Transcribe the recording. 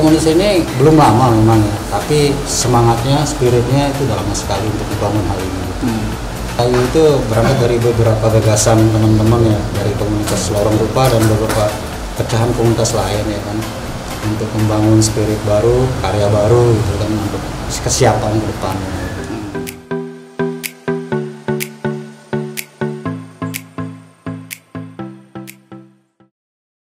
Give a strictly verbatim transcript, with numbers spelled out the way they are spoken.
komunitas ini belum lama memang ya, tapi semangatnya, spiritnya itu udah lama sekali untuk membangun hal ini. Hmm. Kayu itu berangkat dari beberapa gagasan teman-teman ya, dari komunitas Lorong Rupa dan beberapa pecahan komunitas lain ya kan, untuk membangun spirit baru, karya baru gitu kan, untuk kesiapan ke depannya.